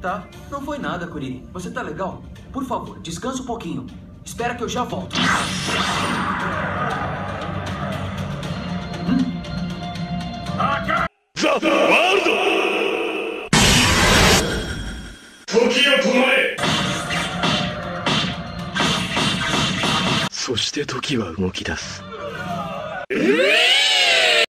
Tá, não foi nada, Kuririn. Você tá legal? Por favor, descansa um pouquinho. Espera que eu já volto. ザ・ワールド時を止まれ。そして時は動き出す。